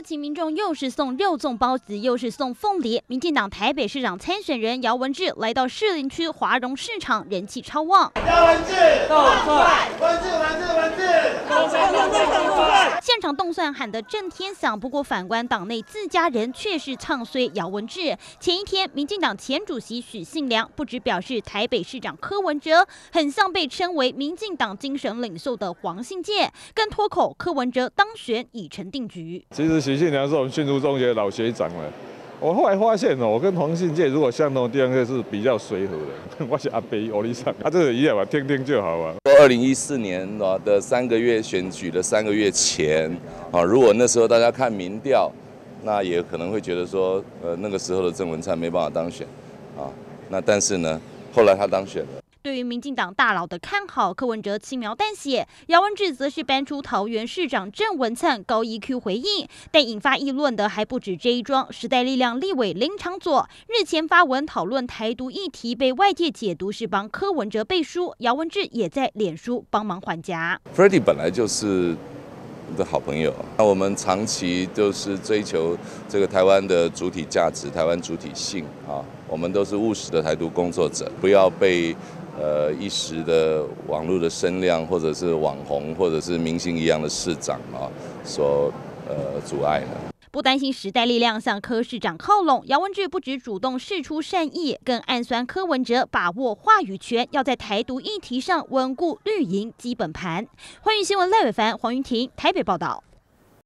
情民众又是送肉粽包子，又是送凤梨。民进党台北市长参选人姚文智来到士林区华荣市场，人气超旺。 姚文智，动算，文智，动算。 现场动算喊得震天响，不过反观党内自家人却是唱衰姚文智。前一天，民进党前主席许信良不只表示台北市长柯文哲很像被称为民进党精神领袖的黄信介，更脱口柯文哲当选已成定局。 其实许信良是我们训读中学的老学长了。我后来发现我跟黄信介如果相同的地方是比较随和的。我是阿伯欧力上，他这个一样吧，听听就好啊。 2014年的3个月选举的3个月前如果那时候大家看民调，那也可能会觉得说，那个时候的郑文灿没办法当选那但是呢，后来他当选了。 对于民进党大佬的看好，柯文哲轻描淡写，姚文智则是搬出桃园市长郑文灿高 EQ 回应。但引发议论的还不止这一桩，时代力量立委林昶佐日前发文讨论台独议题，被外界解读是帮柯文哲背书，姚文智也在脸书帮忙还价。 Freddie 本来就是的好朋友，那我们长期就是追求这个台湾的主体价值、台湾主体性我们都是务实的台独工作者，不要被一时的网络的声量，或者是网红，或者是明星一样的市长所阻碍了。 不担心时代力量向柯市长靠拢，姚文智不只主动释出善意，更暗酸柯文哲把握话语权，要在台独议题上稳固绿营基本盘。欢迎新闻赖伟凡、黄云婷台北报道。